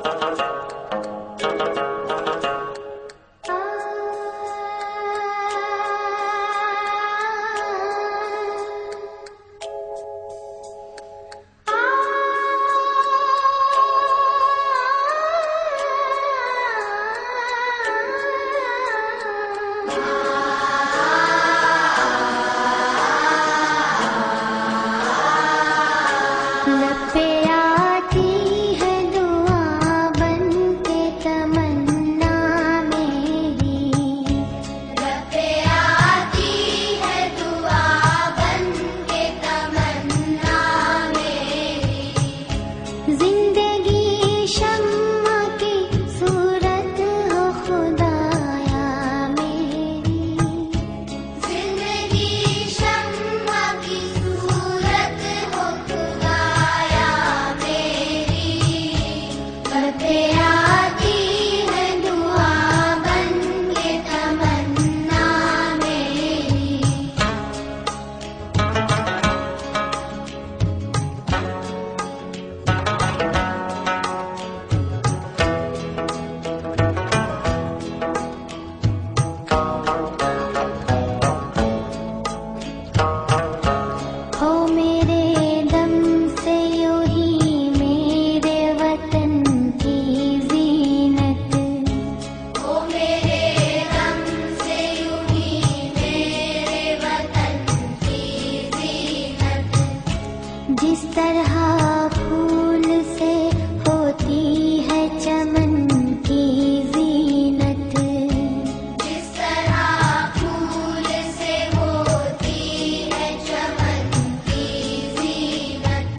जिस तरह फूल से होती है चमन की जीनत, जिस तरह फूल से होती है चमन की जीनत,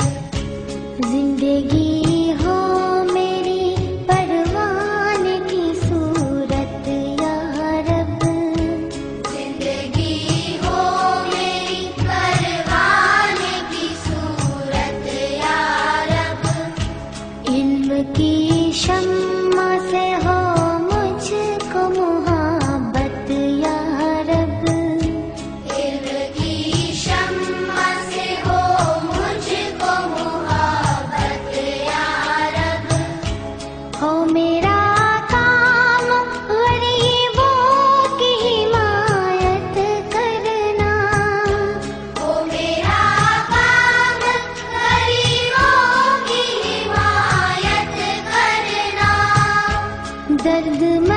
जिंदगी हो मेरी परवान की सूरत या रब, जिंदगी हो मेरी परवान की सूरत या रब, इल्म की शम्मा से हो मुझको मुहब्बत या रब, इल्म की शम्मा से हो मुझको मुहब्बत या रब, हो मेरा काम गरीबों की हिमायत करना, हो मेरा काम गरीबों की हिमायत करना, दर्द